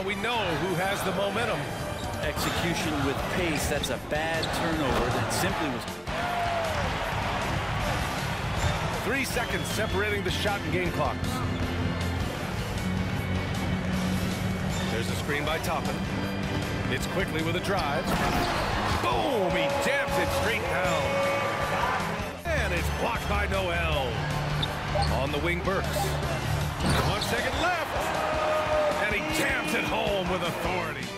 Now we know who has the momentum. Execution with pace. That's a bad turnover that simply was. 3 seconds separating the shot and game clocks. There's a screen by Toppin. It's quickly with a drive. Boom! He jams it straight down. And it's blocked by Noel. On the wing, Burks. 1 second left. And he jams it home with authority.